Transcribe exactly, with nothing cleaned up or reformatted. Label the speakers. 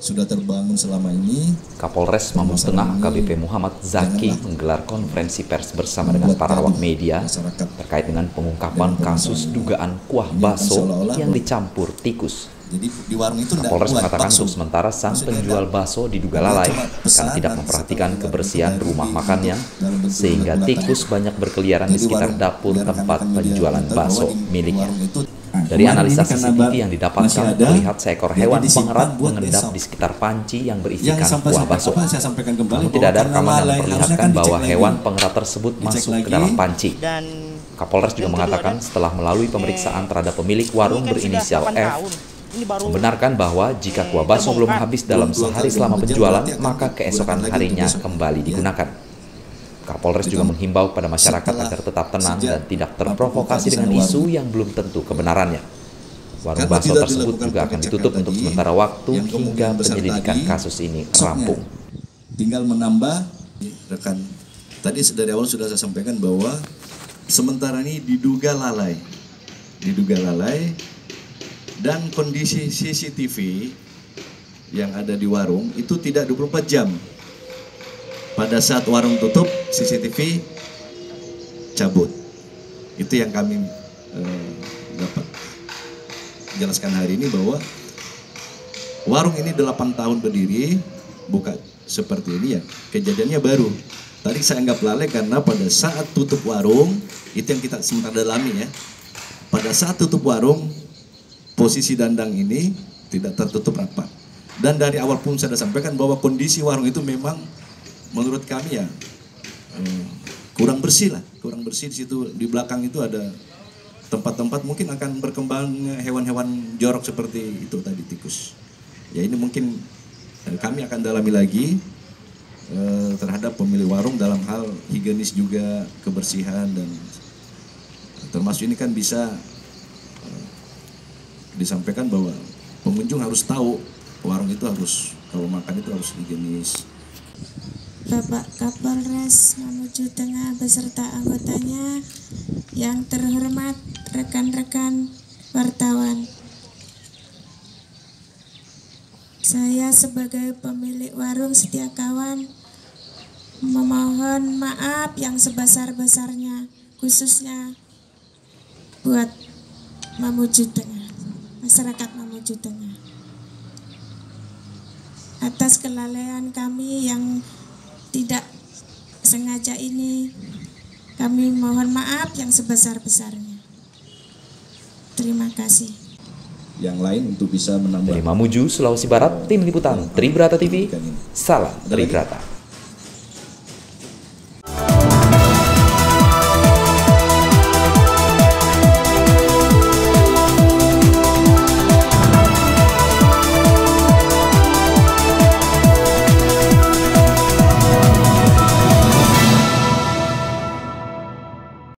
Speaker 1: sudah terbangun selama ini.
Speaker 2: Kapolres Mamuju Tengah A K B P Muhammad Zaki menggelar konferensi pers bersama dengan para awak media terkait dengan pengungkapan kasus dugaan kuah bakso yang dicampur tikus.
Speaker 1: Jadi di warung itu
Speaker 2: Kapolres mengatakan untuk sementara sang penjual bakso diduga lalai karena tidak memperhatikan kebersihan rumah makannya, sehingga tikus banyak berkeliaran di sekitar dapur tempat penjualan bakso miliknya. Dari analisa C C T V yang didapatkan, terlihat seekor hewan pengerat mengendap di sekitar panci yang berisikan kuah bakso. Namun tidak ada rekaman yang memperlihatkan bahwa hewan pengerat tersebut masuk ke dalam panci. Kapolres juga mengatakan setelah melalui pemeriksaan terhadap pemilik warung berinisial F, membenarkan bahwa jika kuah bakso belum habis dalam sehari selama penjualan, maka keesokan harinya kembali digunakan. Kapolres juga menghimbau pada masyarakat agar tetap tenang dan tidak terprovokasi dengan isu yang belum tentu kebenarannya. Warung bakso tersebut juga akan ditutup untuk sementara waktu hingga penyelidikan kasus ini rampung.
Speaker 1: Tinggal menambah, rekan, tadi dari awal sudah saya sampaikan bahwa sementara ini diduga lalai, diduga lalai, dan kondisi C C T V yang ada di warung itu tidak dua puluh empat jam. Pada saat warung tutup, C C T V cabut. Itu yang kami eh, dapat jelaskan hari ini, bahwa warung ini delapan tahun berdiri, buka seperti ini ya, kejadiannya baru. Tadi saya anggap lalai karena pada saat tutup warung, itu yang kita sementara dalami ya. Pada saat tutup warung, posisi dandang ini tidak tertutup rapat. Dan dari awal pun saya sudah sampaikan bahwa kondisi warung itu memang menurut kami ya eh, kurang bersih lah, kurang bersih. Di situ di belakang itu ada tempat-tempat mungkin akan berkembang hewan-hewan jorok seperti itu tadi, tikus. Ya ini mungkin eh, kami akan dalami lagi eh, terhadap pemilik warung dalam hal higienis juga, kebersihan, dan termasuk ini kan bisa eh, disampaikan bahwa pengunjung harus tahu warung itu harus, kalau makan itu harus higienis.
Speaker 3: Bapak Kapolres Mamuju Tengah beserta anggotanya, yang terhormat rekan-rekan wartawan. Saya sebagai pemilik warung Setia Kawan memohon maaf yang sebesar-besarnya, khususnya buat Mamuju Tengah, masyarakat Mamuju Tengah, atas kelalaian kami yang tidak sengaja ini. Kami mohon maaf yang sebesar-besarnya. Terima kasih.
Speaker 1: Yang lain untuk bisa menambah.
Speaker 2: Dari Mamuju, Sulawesi Barat, Tim Liputan Tribrata T V, salam Tribrata.